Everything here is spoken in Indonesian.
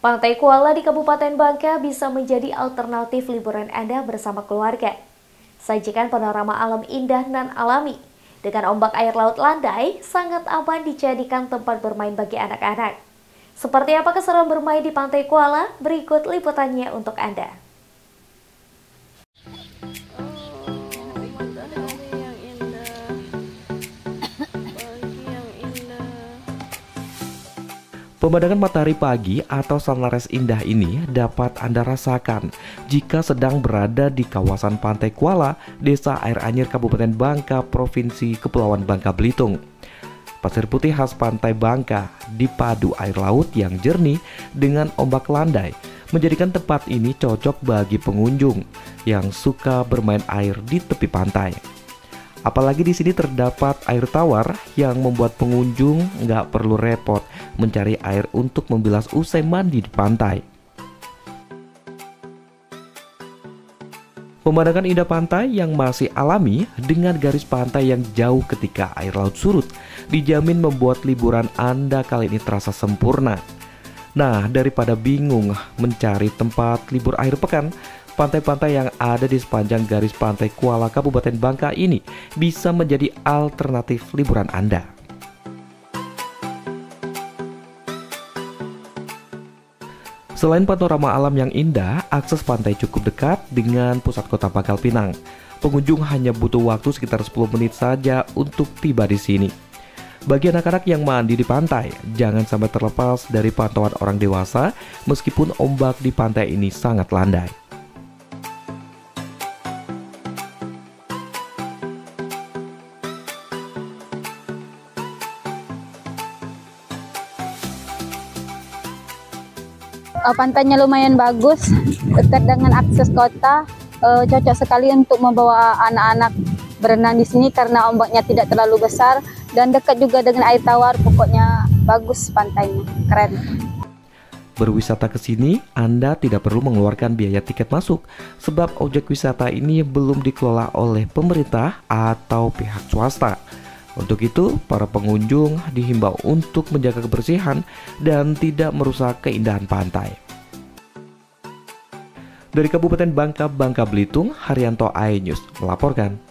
Pantai Kuala di Kabupaten Bangka bisa menjadi alternatif liburan Anda bersama keluarga. Sajikan panorama alam indah dan alami. Dengan ombak air laut landai, sangat aman dijadikan tempat bermain bagi anak-anak. Seperti apa keseruan bermain di Pantai Kuala? Berikut liputannya untuk Anda. Pemandangan matahari pagi atau sunrise indah ini dapat Anda rasakan jika sedang berada di kawasan Pantai Kuala, Desa Air Anyir, Kabupaten Bangka, Provinsi Kepulauan Bangka Belitung. Pasir putih khas Pantai Bangka dipadu air laut yang jernih dengan ombak landai menjadikan tempat ini cocok bagi pengunjung yang suka bermain air di tepi pantai. Apalagi di sini terdapat air tawar yang membuat pengunjung nggak perlu repot mencari air untuk membilas usai mandi di pantai. Pemandangan indah pantai yang masih alami dengan garis pantai yang jauh ketika air laut surut dijamin membuat liburan Anda kali ini terasa sempurna. Nah, daripada bingung mencari tempat libur akhir pekan, pantai-pantai yang ada di sepanjang garis Pantai Kuala Kabupaten Bangka ini bisa menjadi alternatif liburan Anda. Selain panorama alam yang indah, akses pantai cukup dekat dengan pusat kota Pangkal Pinang. Pengunjung hanya butuh waktu sekitar 10 menit saja untuk tiba di sini. Bagi anak-anak yang mandi di pantai, jangan sampai terlepas dari pantauan orang dewasa meskipun ombak di pantai ini sangat landai. Pantainya lumayan bagus, dekat dengan akses kota, cocok sekali untuk membawa anak-anak berenang di sini karena ombaknya tidak terlalu besar dan dekat juga dengan air tawar. Pokoknya bagus pantainya, keren. Berwisata ke sini, Anda tidak perlu mengeluarkan biaya tiket masuk sebab objek wisata ini belum dikelola oleh pemerintah atau pihak swasta. Untuk itu, para pengunjung dihimbau untuk menjaga kebersihan dan tidak merusak keindahan pantai. Dari Kabupaten Bangka, Bangka Belitung, Haryanto iNews melaporkan.